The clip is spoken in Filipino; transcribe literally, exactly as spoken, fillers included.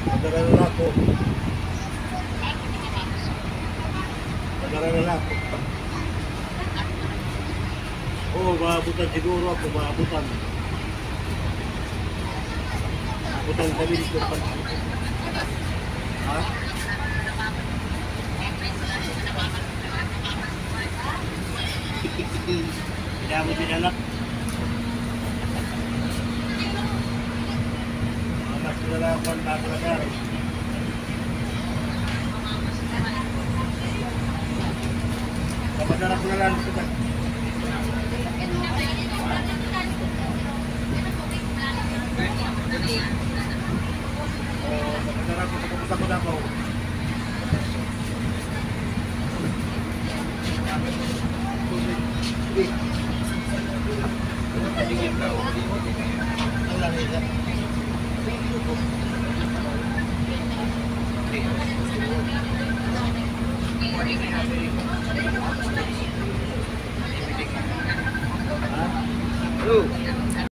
Padala na ako. Padala na ako. Oo, oh, maabutan siguro ako, maabutan. Maabutan kami dito. Ha? Hindi mo dinalak. Mas nila ako ang tatlagar. Kapadala ko na lang ito. Oh, kapadala ko, kapusta ko na ako. Hello.